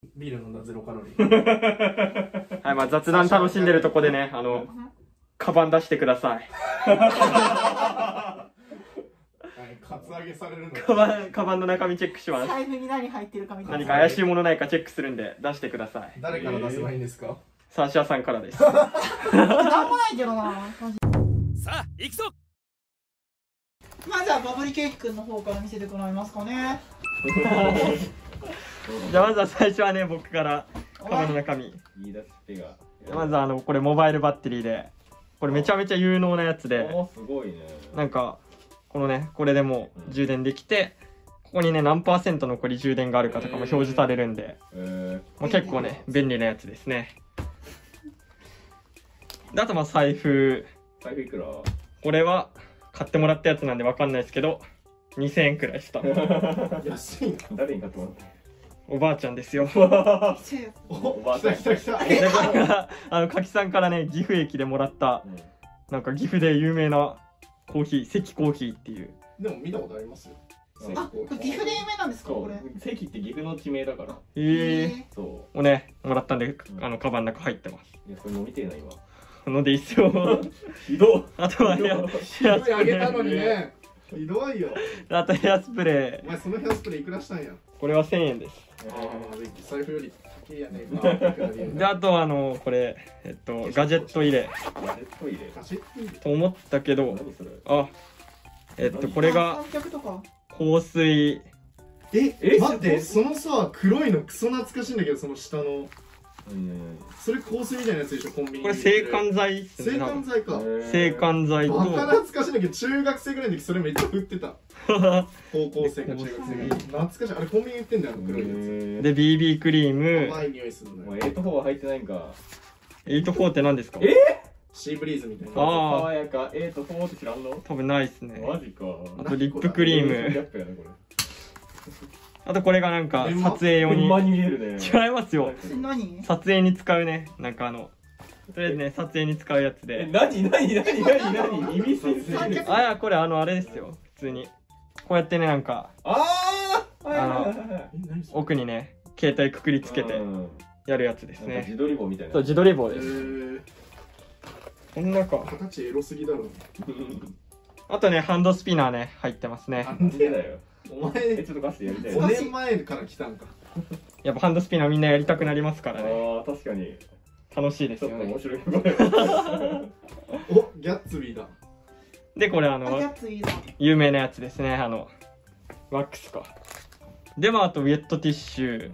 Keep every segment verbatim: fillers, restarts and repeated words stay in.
ビール飲んだゼロカロリー。 はい、まあ雑談楽しんでるとこでね、あの、カバン出してください。 カツアゲされるの。 カバン、カバンの中身チェックします。 財布に何入ってるかみたいな。 何か怪しいものないかチェックするんで出してください。 誰から出せばいいんですか？ サーシャさんからです。 なんもないけどな。 さあ行くぞ。 まずはバブリケーキくんの方から見せてもらえますかね。 じゃあまずは最初はね、僕からカバンの中身。 言い出し手が。 まずあの、これモバイルバッテリーで、これめちゃめちゃ有能なやつで、 あ、すごいね。 なんか、このね、これでもう充電できて、ここにね、何パーセント残り充電があるかとかも表示されるんで、 えまあ、結構ね、便利なやつですね。で、あとまあ財布。 財布いくら？ これは買ってもらったやつなんでわかんないですけど、にせんえんくらいした。 安いな。 誰に買ってもらった？ おばあちゃんですよ。 お、来た来た来た。 で、これが、あの、かきさんからね、岐阜駅でもらった、なんか岐阜で有名なコーヒー、関コーヒーっていう。 でも見たことありますよ。 あ、これ岐阜で有名なんですかこれ。 関って岐阜の地名だから。 ええー。 そをね、もらったんで、あの、カバンの中入ってます。 う。いや、これ飲みてえな、今。 のでいいっすよ。 ひどっ。 あとはヘアスプレあげたのにね。ひどいよ。 ー。あとヘアスプレお前そのヘアスプレーいくらしたんや。 ー。これはせんえんです。 ああ、財布より高いやね。 で、あとはあの、これ、えっと、ガジェット入れ。 ガジェット入れ。 ガジェット入れと思ったけど、 何それ？ あ、えっと、これが三脚とか。 香水。 え、 え待って、そのさ、黒いのクソ懐かしいんだけど、その下の。 うん。 それ香水みたいなやつでしょ、コンビニに。 これ制汗剤っすね。 制汗剤か。 制汗剤と。 バカ懐かしいんだけど、中学生ぐらいの時それめっちゃ売ってた。高校生か中学生ぐらい。懐かしい。あれコンビニ売ってんだよ、あの黒いやつ。 で、ビービー クリーム。 甘い匂いするのよ。 もうエイトフォーは入ってないんか。 エイトフォーって何ですか？ えシーブリーズみたいな。 あー爽やかエイトフォーって知らんの？ 多分ないっすね。 マジか。 あとリップクリーム。 ギャップやなこれ。 あとこれがなんか撮影用に。 ほんまに見えるね。 違いますよ。 何？ 撮影に使うね。なんかあの、とりあえずね、撮影に使うやつえ、 で。 なになになになになに意味深すぎる。 あ、いや、これあの、あれですよ。普通に。こうやってね、なんか、 あああの、奥にね、携帯くくりつけてやるやつですね。 自撮り棒みたいな。 そう、自撮り棒えです。 ー、 こんなか。 形エロすぎだろ。 あとね、ハンドスピナーね、入ってますね。 なんでだよ。 おえ、 前、 ちょっと貸してやりたい。 ごねんまえから来たんか。 やっぱハンドスピナーみんなやりたくなりますからね。 ああ、確かに。 楽しいですちょっよね。 と面白い。これ。 お、ギャッツビーだ。 で、これああ、 のや、ついいだ。 有名なやつですね。あの、ワックスか。でもあとウェットティッシュ。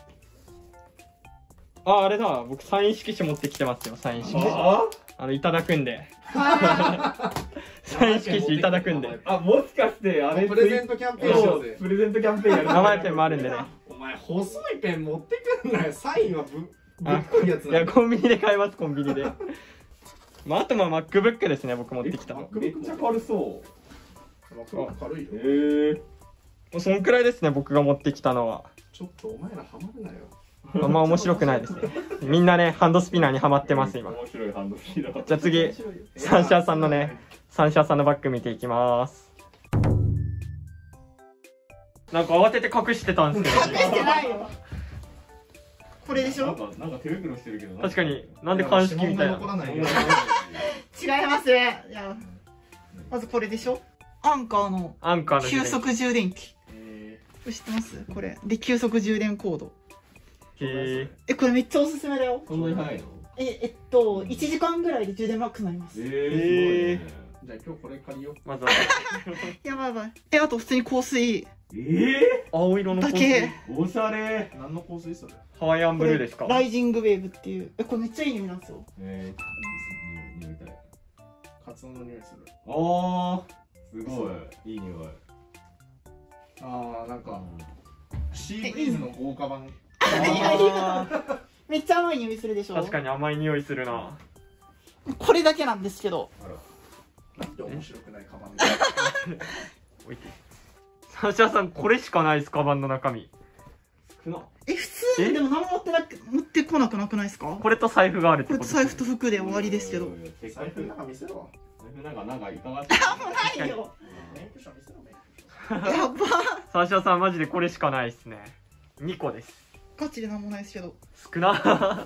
あ、あれだ。僕サイン色紙持ってきてますよ。サイン色紙。 ああの、いただくんで。サイン色紙いただくんで。 あ、もしかしてあれプレゼントキャンペーンしようぜ。 プレゼントキャンペーンやる。 名前ペンもあるんでね。 お前、細いペン持ってくんなよ。サインはぶ、ぶっこいやついや、 なの。 コンビニで買います、コンビニで。まあ、あとまあ MacBook ですね、僕持ってきたの。 めっちゃ軽そう。 軽いよ。 へえ。 もうそんくらいですね、僕が持ってきたのは。 ちょっとお前らハマるなよ。 あんま面白くないですね。みんなね、ハンドスピナーにハマってます、今。 面白いハンドスピード。 じゃあ次、サンシャーさんのね、サンシャーさんのバッグ見ていきます。なんか慌てて隠してたんですけど。 隠してないよ。これでしょ？ なんか、なんか手袋してるけど。 確かに、なんで鑑識みたいな。 残らないよ。 違います。いや、まずこれでしょ？アンカーのアンカーの急速充電器。 えこれ知ってます？これ。で、急速充電コード。 へえ、これめっちゃおすすめだよ。 ー、そんなに早いの？ え、えっと、いちじかんぐらいで充電マックスになります。 えー、すじゃあ今日これ借りよう。 まずは、 やばいやばい。え、あと普通に香水ごいね。え青色の香水だけ。 ー、おしゃれ。 何の香水それ？ ハワイアンブルーですか？ ライジングウェーブっていう。え、これめっちゃいい匂いなんですよ。 えー、匂いたい。 カツオの匂いする。 あー、すごい。いい匂い。 あー、なんか、シーブリーズの豪華版。 あめっちゃ甘い匂いするでしょ？ ー確かに甘い匂いするな。 これだけなんですけど。 なんて面白くないカバン。 置いて。サンシャーさん、これしかないです、カバンの中身。 少な。 え、普通にでも何も持ってなく、持ってこなくなくないですか？ これと財布があるってこれことと財布と服で終わりですけど。 財布の中見せろ。 財布なんか、なんかいかがわしい。 ないよ。 免許証見せろ、免許証。 やば。 サンシャーさん、マジでこれしかないですね。にこです。 ガチでなんもないですけど。 少な。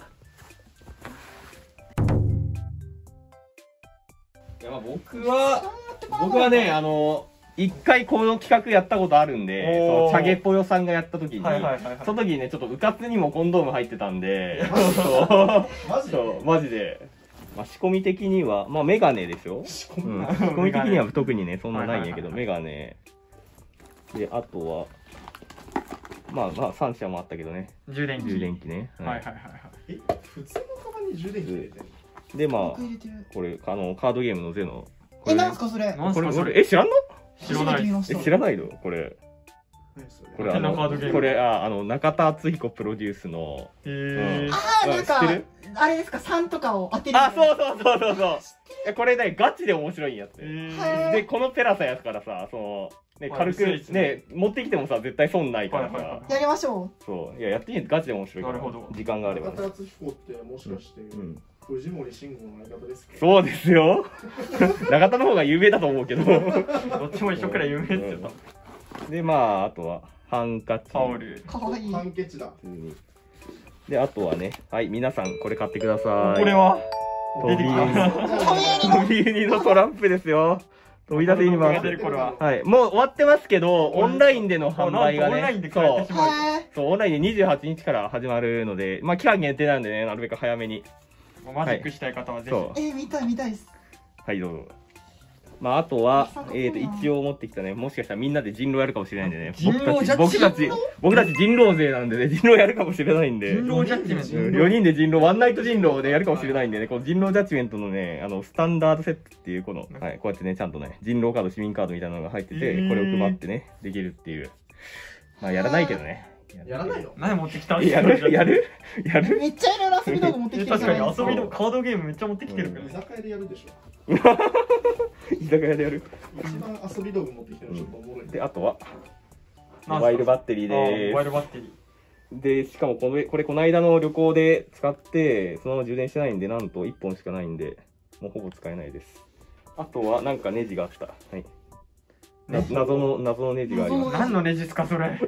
いやまあ僕は僕はねあの一回この企画やったことあるんで、 おーそのチャゲぽよさんがやった時に、 はいはいはいはいその時にねちょっとうかつにもコンドーム入ってたんで、 マジでそうマジで、まあ、仕込み的にはまあメガネでしょ。 仕込うん、 むな。 仕込み的には特にねそんなないんやけど、 はいメガネで、あとはまあまあさん社もあったけどね、 充電器。 充電器ね、うんはいはいはいはい。 え、普通のカバンに充電器入れてんの？ でまあ僕入れてる。 これあのカードゲームのゼノこえ、 れなんすかそれ。 これこなんすかそれ。 れえ知らんの？ 知らない。 初めて見ました。 え知らないのこれ。 何それこれあ変なカードゲームのこれああの中田敦彦プロデュースのへー。 ああ、なんか知ってる、 あれですか、さんとかを当てる。 あそうそうそうそうそういやこれねガチで面白いんやって、 へーはいでこのペラさやつからさそのねはい軽く薄いっすねね持ってきてもさ絶対損ないからさ、 はいはいはいやりましょそういややってみてガチで面白いからなるほど時間があればね、 中田敦彦ってもしかしてうん、 藤森慎吾の相方ですか？ そうですよ中田の方が有名だと思うけどどっちも一緒くらい有名ですよ。 でまああとはハンカチタオル。 う。かわいい。 ハンケチだ。 普通にであとはねはい皆さんこれ買ってくださいこれは飛び出てきました。 飛びユニのトランプですよ。飛び出せユニバが出ーるこれは。 ス。はい。もう終わってますけど、オンラインでの販売がオンラインね、 で買えそうてしまう。 へそう、オンラインでにじゅうはちにちから始まるので、まあ期間限定なんでね、なるべく早めに。 マジックしたい方はぜひ。 そう。 え。えー、見たい見たいです。 はい、どうぞ。まああとはまさか、 えっと、一応持ってきたね、もしかしたらみんなで人狼やるかもしれないんでね。 人狼じゃ僕たち、僕たち、僕たち人狼勢なんでね、人狼やるかもしれないんで。 人狼ジャッジメント。 うんよにんで人狼、ワンナイト人狼でやるかもしれないんでね、この人狼ジャッジメントのね、あの、スタンダードセットっていう、この、はい、こうやってね、ちゃんとね、人狼カード、市民カードみたいなのが入ってて、 へーこれを配ってね、できるっていう。まあ、やらないけどね。 やらないよ。 何持ってきた？ やるやるやるめっちゃいろいろ遊び道具持ってきてる確かにじゃないですか。 遊びのカードゲームめっちゃ持ってきてるから居。酒屋でやるでしょ。 居酒屋でやる。 一番遊び道具持ってきてるのちょっとおもろい。 で、あとは、 なんすかモバイルバッテリーあーモバイでルバッテリー。 す。で、しかもこれ、これこの間の旅行で使って、そのまま充電してないんで、なんといっぽんしかないんで、もうほぼ使えないです。あとは、なんかネジがあった。はい。な謎の、謎のネジがあります。 何のネジっすかそれ。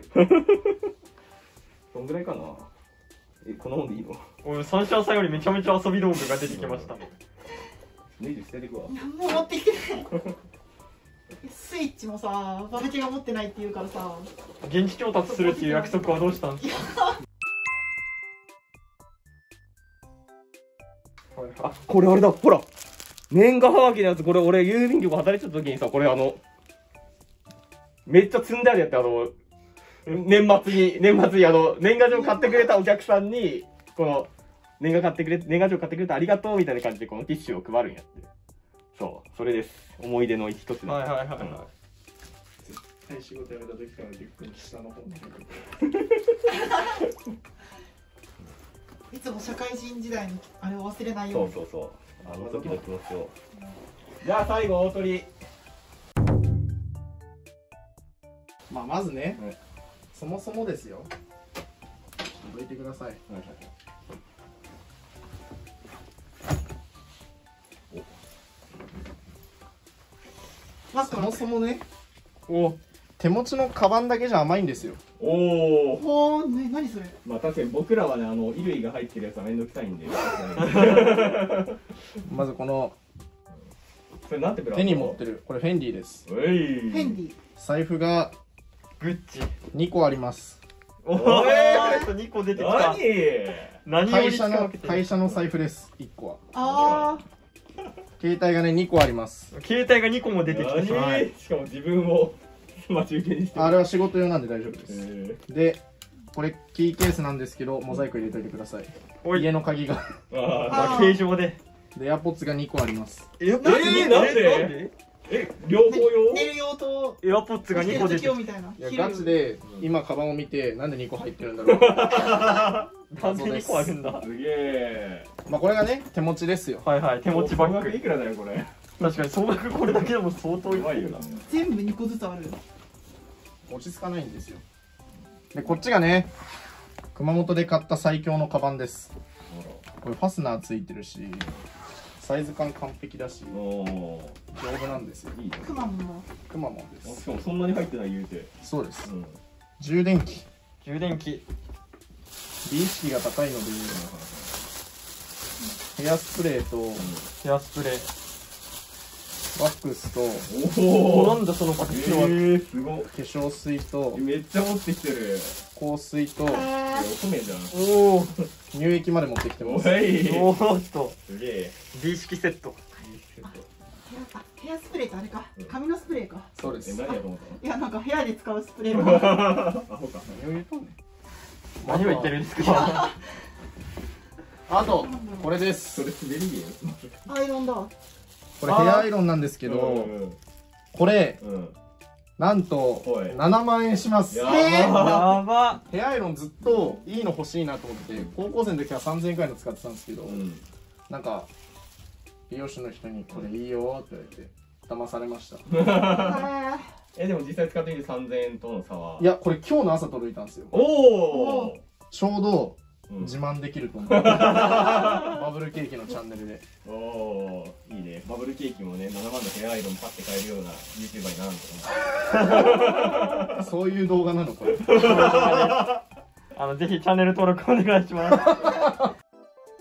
どんぐらいかなえ、このもんでいいの俺サンシャンさんよりめちゃめちゃ遊び道具が出てきました。 ネジ捨ててくわ。 何も持ってきてない。スイッチもさ、バベキが持ってないって言うからさ。 現地調達するっていう約束はどうしたんですか？ あ、これあれだ、ほら年賀はがきのやつ、これ俺郵便局働いてた時にさ、これあの、めっちゃ積んであるやつ、あの、年末に、年末にあの、年賀状買ってくれたお客さんに、この、年賀買ってくれ、年賀状買ってくれてありがとうみたいな感じでこのティッシュを配るんやって。そう、それです。思い出の一つだ。 はいはいはいはい。 絶対仕事辞めた時からリュックに下の方にいつも社会人時代のあれを忘れないよそううに。 そうそう。あの時の気持ちを。じゃあ最後、大鳥。 まあまずね、 はいそもそもですよ。どいてください。 まずこのそもそもね、 お手持ちのカバンだけじゃ甘いんですよ。 おお。 ほーね、何それ。 まあ確かに僕らはね、あの衣類が入ってるやつはめんどくさいんで。 まずこのそれなんてブランド？ 手に持ってる、これフェンディです。 うい。 フェンディ。 財布がグッチ。 にこあります。 おおーいにこ出てきた。 何？ 何より会社の使い分けてる会社の財布です。いっこは。 あ携帯がねにこあります。 携帯がにこも出てきてしまう。 何？しかも自分を待ち受けにしてる。 あれは仕事用なんで大丈夫です。 えで、これキーケースなんですけど、モザイク入れといてください。 おい家の鍵が。 ー、あまあ形状で。 で、エアポッツがにこあります。 え、なんえーなんでえ、両方ー。 用？ 寝る用とエアポッツがにこ出てき用みたいな。 いや、 昼ガチで今カバンを見て、なんでにこ入ってるんだろう。 た。なんでにこあるんだ。 すげえ。 まあこれがね、手持ちですよ。 はいはい、手持ちバッ総額いグ。 くらだよこれ。 確かに総額これだけでも相当うまいよな。 全部にこずつある。 落ち着かないんですよ。で、こっちがね、熊本で買った最強のカバンです。これファスナーついてるし、サイズ感完璧だし、 おお。 丈夫なんですよ。 いいね。 クマムも。 くまモンです。 しかもそんなに入ってない言うて。 そうです。 うん。 充電器。 充電器。 美意識が高いのでヘアスプレーとヘアスプレー。 ワックスとおなんだそのパッチは。 えー、すごっ。 化粧水とめっちゃ持ってきてる。 香水と乙女じゃん。 おお。 乳液まで持ってきてます。 おい。 おお、ちょっとすげえ。 美意識セット。 あヘアスプレーってあれか髪のスプレーか。 そうです。 え、何やと思ったの？ いやなんか部屋で使うスプレーアはホか。 何を言うとんねん。 何を言ってるんですか。 あとこれですそ。れ滑り芸。 アイロンだ。 これヘアアイロンなんですけど、 うんこれうんうん。 なんとはいななまん円します。 やえーやば。 ヘアアイロンずっといいの欲しいなと思って高校生の時はさんぜんえんくらいの使ってたんですけど、 うん。 なんか美容師の人にこれいいよって言われて騙されました。 あえ、でも実際使ってみてさんぜんえんとの差は。 いやこれ今日の朝届いたんですよ。 おお。 ちょうどうん自慢できると思う。バブルケーキのチャンネルで。 おお、いいね。バブルケーキもね、ななまんのヘアアイロンパッて買えるような YouTuber になるんだそういう動画なのこれ。 あのぜひチャンネル登録お願いします。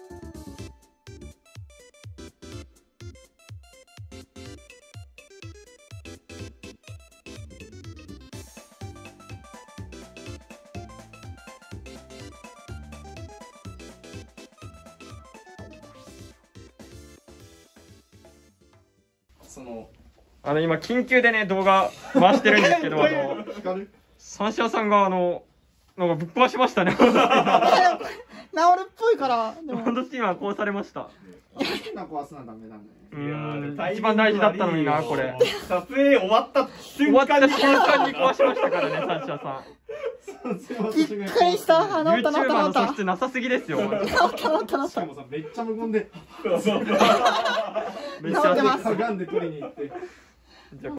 そのあの今緊急でね動画回してるんですけど、あの光る三四郎さんがあのなんかぶっ壊しましたね。 ー治るっぽいからでも本当今こうされました。 好きな壊すのはダメだね。 うーん一番大事だったのになこれ。 撮影終わった終わった瞬間に壊しましたからね三四郎さん。 びっくりした。あ治った治った YouTuber の治った素質なさすぎですよ。 治った治った治っしかもさめっちゃ無言でめっちゃ治ってますかがんで取りに行って。 じゃあ